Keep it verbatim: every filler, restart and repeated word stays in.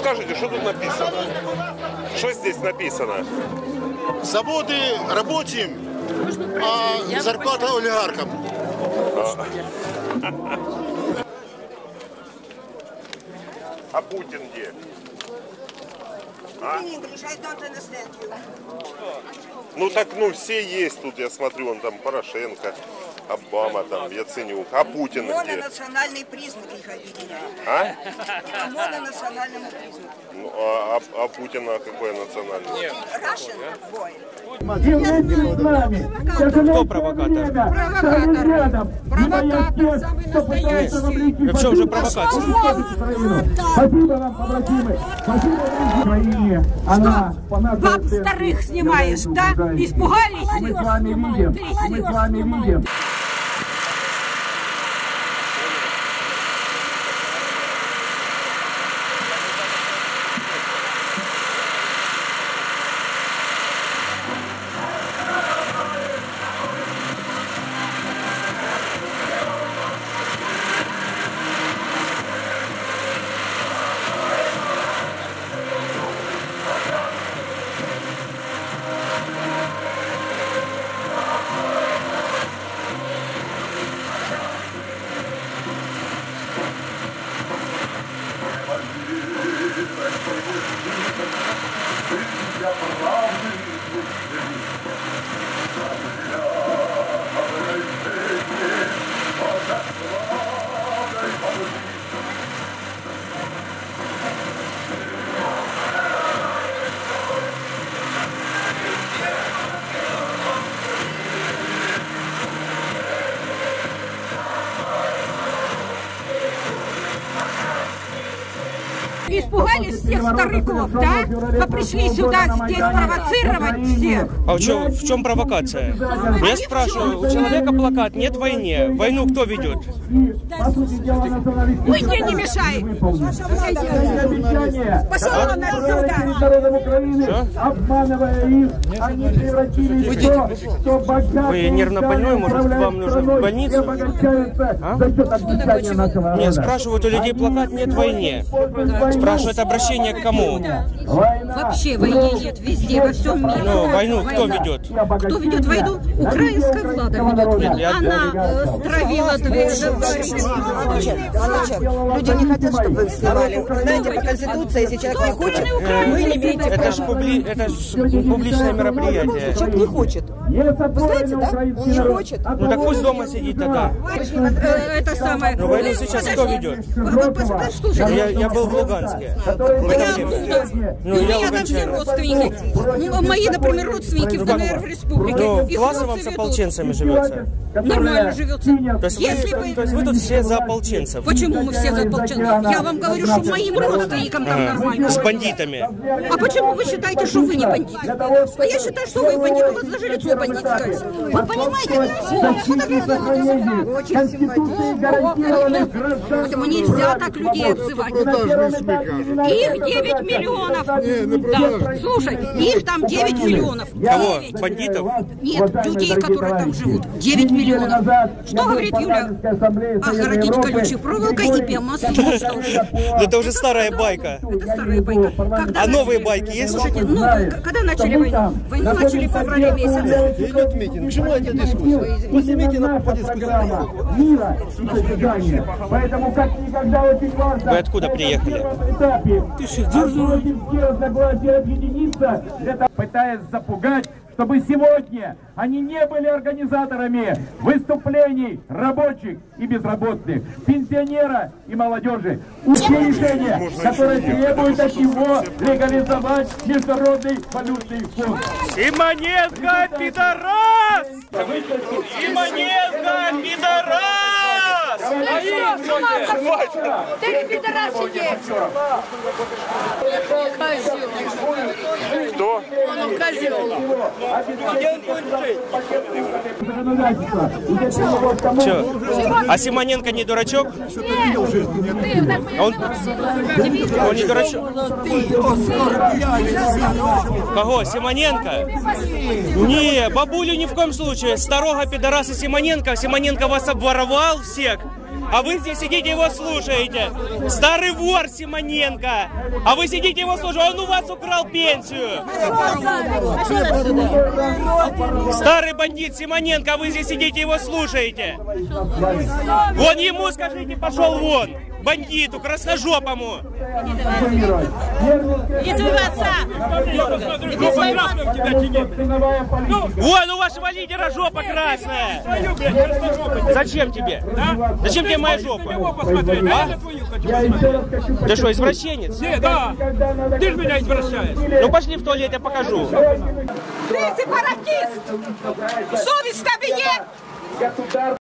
скажите, что тут написано? Что здесь написано? Заводы рабочим, а зарплата олигархам. А Путин где? А? Ну так, ну все есть тут, я смотрю, он там Порошенко, Обама, там Яценюк. А Путин где? Мононациональный признак их объединяет. А? Мононациональному признаку. Ну, а, а, а Путина какой национальный? Russian boy. Кто провокатор? Провокатор. Провокатор самый настоящий. В чем же провокация? Спасибо вам, побратимы. Спасибо вам, Украине. Она по нашей Баб старых снимаешь, да? Испугались? Мы с вами видим. Мы с вами видим. Испугались всех стариков, да? А пришли сюда здесь провоцировать всех. А в чем, в чем провокация? Я спрашиваю, у человека плакат «Нет войне». Войну кто ведет? Уйди, не мешай. Пошел он отсюда. Вы нервно-больной, может, вам нужно в больницу? А? Нет, спрашивают у людей плакат «Нет войне». Спрашивают обращение к кому? Вообще войны нет везде, во всем мире. Ну, войну кто ведет? Кто ведет войну? Украинская влада ведет войну. Она э, стравила дверь. Люди не хотят, чтобы вы их снимали. Знаете, по Конституции, если человек не хочет, вы не имеете права. Это же публи... это ж публичное мероприятие. Человек не хочет. Вы знаете, да? Он не хочет. Ну так пусть дома сидит тогда. Это самое. Но войну сейчас кто ведет? Я, я был в Луганске. Я оттуда. Ну, У я меня там все луганчанин. родственники. Ну, мои, например, родственники в ДНР, в республике. Ну, Их классно вам хлопцы с ведут. ополченцами живется? Нормально живется. То есть, Если вы, бы... то есть вы тут все за ополченцев? Почему мы все за ополченцев? Я вам говорю, что моим родственникам там А, нормально. с бандитами? А почему вы считаете, что вы не бандит? А я считаю, что вы бандит, у вас даже лицо бандитское. Вы понимаете? Очень симпатично. Поэтому нельзя так людей обзывать. Их девять миллионов. Да. Слушай, их там девять миллионов. Кого? девять. Бандитов? Нет, людей, которые там живут. девять миллионов. Что говорит Юля? Огородить колючей проволокой и биомассу. Это уже старая байка. Это старая байка. Когда А новые начали- байки есть? Слушайте, новые, когда начали войну? Войну начали в феврале месяце. Идет митинг. К чему эта дискуссия? Поснимите на подискуссию. Мира и созидания. Поэтому как никогда очень важно... Вы откуда приехали? Объединиться, это пытаясь запугать, чтобы сегодня они не были организаторами выступлений рабочих и безработных, пенсионера и молодежи. Все решения, которые требуют от него легализовать Международный валютный фонд. Симоненко, пидорас! Симоненко, пидорас! Ты пидорас сидишь! Кто? Че? А Симоненко не дурачок? А он... он не дурачок? Кого? Симоненко? Не, бабулю ни в коем случае. Старого пидораса Симоненко. Симоненко вас обворовал всех. А вы здесь сидите его слушаете. Старый вор Симоненко. А вы сидите его слушаете. Он у вас украл пенсию. Старый бандит Симоненко, а вы здесь сидите его слушаете. Вон ему скажите, пошел вон. Бандиту, красножопому. Из своего отца. Вон у вашего лидера жопа красная. Зачем тебе? Зачем тебе моя жопа? А? Ты что, извращенец? Не, да. Ты же меня извращаешь. Ну пошли в туалет, я покажу. Ты сепаратист! Совесть в тебе є?